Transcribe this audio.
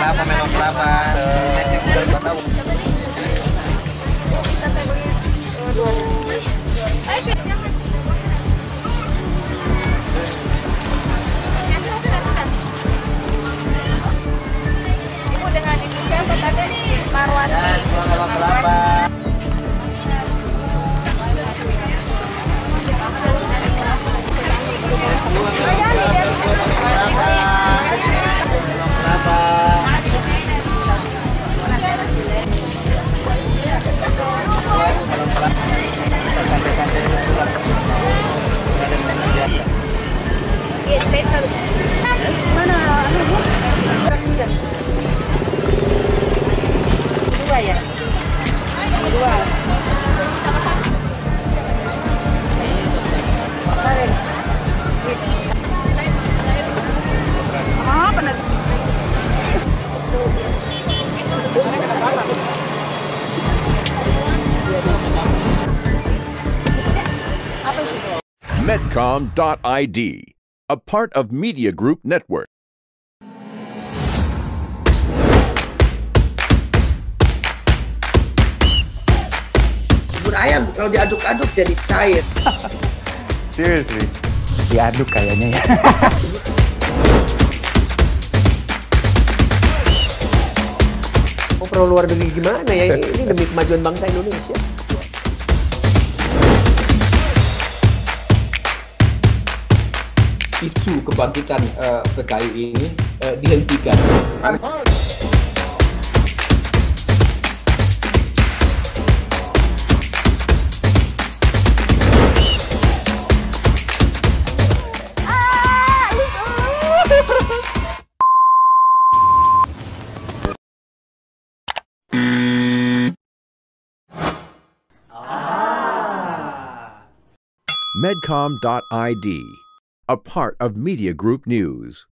melon kelapa. Nasi kuning 4 tahun. Bisa saya beli dua. Ibu dengan ini siapa tadi? Marwati. Ya, melon kelapa. Mana? Dua ya? Dua. Ah, benar. Medcom.id, a part of Media Group Network. Bubur ayam kalau diaduk-aduk jadi cair. Seriously, diaduk kayaknya ya. Mau perlu luar negeri gimana ya? Ini demi kemajuan bangsa Indonesia. Isu kebangkitan PKI ini dihentikan. Medcom.id, a part of Media Group News.